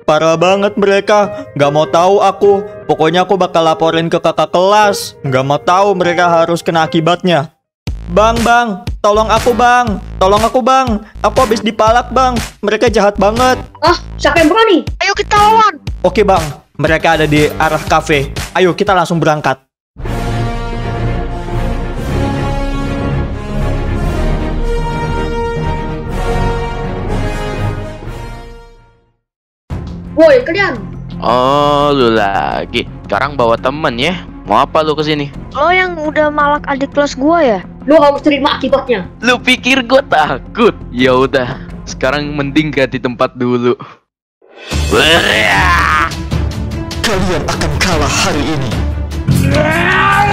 Parah banget mereka. Gak mau tahu aku. Pokoknya aku bakal laporin ke kakak kelas. Gak mau tahu mereka harus kena akibatnya. Bang, tolong aku bang. Tolong aku bang. Aku habis dipalak bang. Mereka jahat banget. Ah, siapa yang berani? Ayo kita lawan. Oke bang, mereka ada di arah kafe. Ayo kita langsung berangkat. Woi, kalian. Oh, lu lagi. Sekarang bawa temen ya. Mau apa lu kesini? Lo yang udah malak adik kelas gua ya? Lu harus terima akibatnya. Lu pikir gue takut? Ya udah, sekarang mending ganti tempat dulu. Kalian akan kalah hari ini.